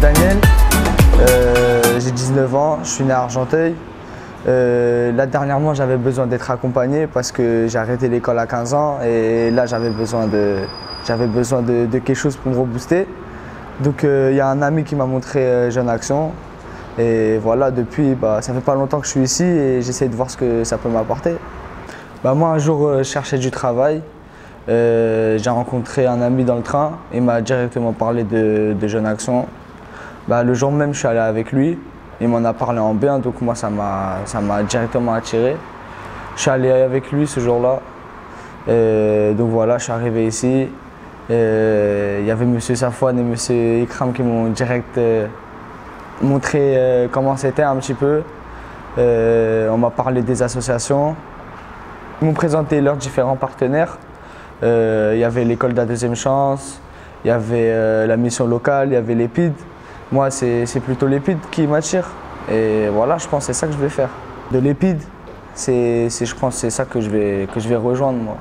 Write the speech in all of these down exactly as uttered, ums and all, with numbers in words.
Daniel, euh, j'ai dix-neuf ans, je suis né à Argenteuil. Euh, là dernièrement j'avais besoin d'être accompagné parce que j'ai arrêté l'école à quinze ans et là j'avais besoin, de, j'avais besoin de, de quelque chose pour me rebooster. Donc il euh, y a un ami qui m'a montré euh, Jeunes Action et voilà, depuis bah, ça fait pas longtemps que je suis ici et j'essaie de voir ce que ça peut m'apporter. Bah, moi un jour euh, je cherchais du travail, euh, j'ai rencontré un ami dans le train, il m'a directement parlé de, de Jeunes Action. Bah, le jour même je suis allé avec lui, il m'en a parlé en bien, donc moi ça m'a ça m'a directement attiré. Je suis allé avec lui ce jour-là, donc voilà, je suis arrivé ici. Il y avait M. Safouane et M. Ikram qui m'ont direct euh, montré euh, comment c'était un petit peu. Euh, on m'a parlé des associations, ils m'ont présenté leurs différents partenaires. Euh, il y avait l'école de la deuxième chance, il y avait euh, la mission locale, il y avait l'Epid. Moi, c'est plutôt l'Epid qui m'attire. Et voilà, je pense que c'est ça que je vais faire. De l'Epid, c'est, je pense que c'est ça que je vais, que je vais rejoindre, moi.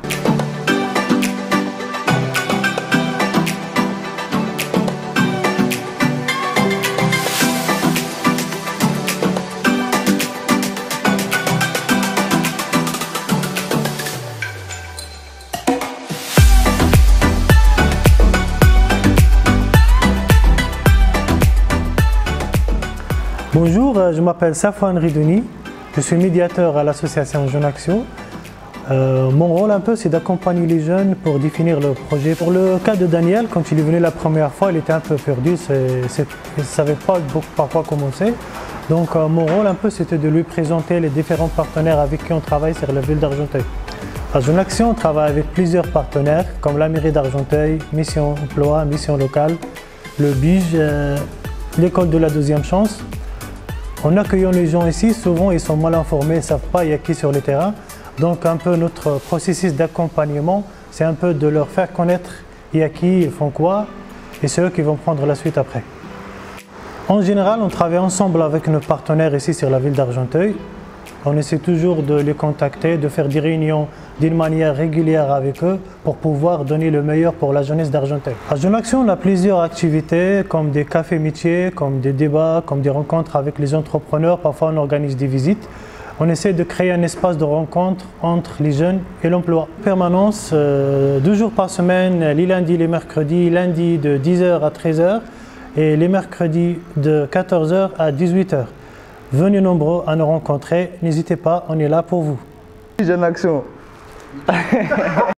Bonjour, je m'appelle Safouane Ridouni, je suis médiateur à l'association Jeunes Action. Euh, mon rôle un peu c'est d'accompagner les jeunes pour définir leur projet. Pour le cas de Daniel, quand il est venu la première fois, il était un peu perdu, il ne savait pas par quoi commencer. Donc euh, mon rôle un peu c'était de lui présenter les différents partenaires avec qui on travaille sur la ville d'Argenteuil. À Jeunes Action, on travaille avec plusieurs partenaires comme la mairie d'Argenteuil, Mission Emploi, Mission Locale, le B I J, euh, l'école de la deuxième chance. En accueillant les gens ici, souvent ils sont mal informés, ils ne savent pas il y a qui sur le terrain. Donc un peu notre processus d'accompagnement, c'est un peu de leur faire connaître il y a qui, ils font quoi, et c'est eux qui vont prendre la suite après. En général, on travaille ensemble avec nos partenaires ici sur la ville d'Argenteuil. On essaie toujours de les contacter, de faire des réunions d'une manière régulière avec eux pour pouvoir donner le meilleur pour la jeunesse d'Argenteuil. À Jeunes Action, on a plusieurs activités comme des cafés métiers, comme des débats, comme des rencontres avec les entrepreneurs. Parfois, on organise des visites. On essaie de créer un espace de rencontre entre les jeunes et l'emploi. Permanence, euh, deux jours par semaine, les lundis, les mercredis, lundi de dix heures à treize heures et les mercredis de quatorze heures à dix-huit heures. Venez nombreux à nous rencontrer, n'hésitez pas, on est là pour vous. Jeunes Action.